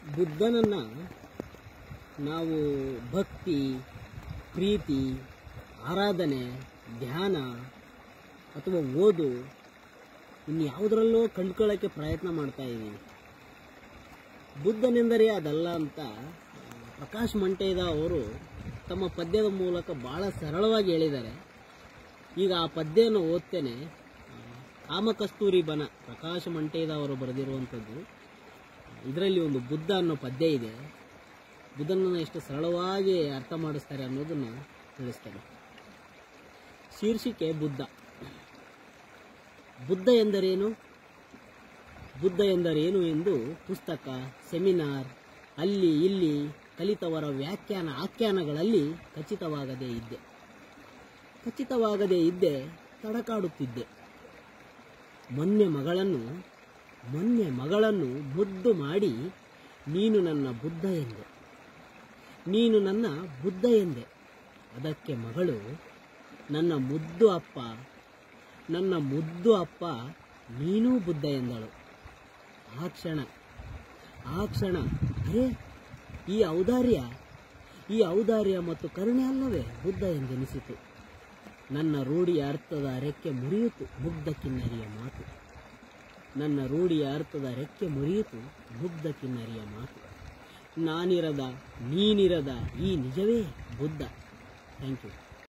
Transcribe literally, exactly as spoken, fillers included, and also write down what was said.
ಬುದ್ಧನನ್ನು ನಾವು ಭಕ್ತಿ, ಪ್ರೀತಿ, ಆರಾಧನೆ, ಧ್ಯಾನ ಅಥವಾ ಓದು ಇನ್ಯಾವುದರಲ್ಲೋ ಕಂಡುಕೊಳ್ಳೋಕ್ಕೆ ಪ್ರಯತ್ನ ಮಾಡ್ತಾ ಇದ್ದೀವಿ. ಬುದ್ಧನೆಂದರೆ ಅದಲ್ಲ ಅಂತ ಪ್ರಕಾಶ್ ಮಂಟೇದ ಅವರು ತಮ್ಮ ಪದ್ಯದ ಮೂಲಕ ಭಾಳ ಸರಳವಾಗಿ ಹೇಳಿದ್ದಾರೆ. ಈಗ ಆ ಪದ್ಯವನ್ನು ಓದ್ತೇನೆ. ಕಾಮಕಸ್ತೂರಿ ಬನ ಪ್ರಕಾಶ್ ಮಂಟೇದ ಅವರು ಬರೆದಿರುವಂಥದ್ದು. ಇದರಲ್ಲಿ ಒಂದು ಬುದ್ಧ ಅನ್ನೋ ಪದ್ಯ ಇದೆ. ಬುದ್ಧನನ್ನು ಎಷ್ಟು ಸರಳವಾಗಿ ಅರ್ಥ ಮಾಡಿಸ್ತಾರೆ ಅನ್ನೋದನ್ನು ತಿಳಿಸ್ತಾರೆ. ಶೀರ್ಷಿಕೆ ಬುದ್ಧ. ಬುದ್ಧ ಎಂದರೇನು, ಬುದ್ಧ ಎಂದರೇನು ಎಂದು ಪುಸ್ತಕ, ಸೆಮಿನಾರ್, ಅಲ್ಲಿ ಇಲ್ಲಿ ಕಲಿತವರ ವ್ಯಾಖ್ಯಾನ ಆಖ್ಯಾನಗಳಲ್ಲಿ ಖಚಿತವಾಗದೇ ಇದ್ದೆ ಖಚಿತವಾಗದೇ ಇದ್ದೆ ತಡಕಾಡುತ್ತಿದ್ದೆ. ಮೊನ್ನೆ ಮಗಳನ್ನು ಮೊನ್ನೆ ಮಗಳನ್ನು ಮುದ್ದು ಮಾಡಿ ನೀನು ನನ್ನ ಬುದ್ಧ ಎಂದೆ ನೀನು ನನ್ನ ಬುದ್ಧ ಎಂದೆ ಅದಕ್ಕೆ ಮಗಳು ನನ್ನ ಮುದ್ದು ಅಪ್ಪ ನನ್ನ ಮುದ್ದು ಅಪ್ಪ ನೀನೂ ಬುದ್ಧ ಎಂದಳು. ಆ ಕ್ಷಣ ಆ ಕ್ಷಣ ಅರೇ, ಈ ಔದಾರ್ಯ ಈ ಔದಾರ್ಯ ಮತ್ತು ಕರುಣೆ ಅಲ್ಲವೇ ಬುದ್ಧ ಎಂದೆನಿಸಿತು. ನನ್ನ ರೂಢಿಯ ಅರ್ಥದ ರೆಕ್ಕೆ ಮುರಿಯಿತು ಮುಗ್ಧ ಕಿನ್ನರಿಯ ಮಾತು ನನ್ನ ರೂಢಿಯ ಅರ್ಥದ ರೆಕ್ಕೆ ಮುರಿಯಿತು ಮುಗ್ಧ ಕಿನ್ನರಿಯ ಮಾತು ನಾನಿರದ ನೀನಿರದ ಈ ನಿಜವೇ ಬುದ್ಧ. Thank you.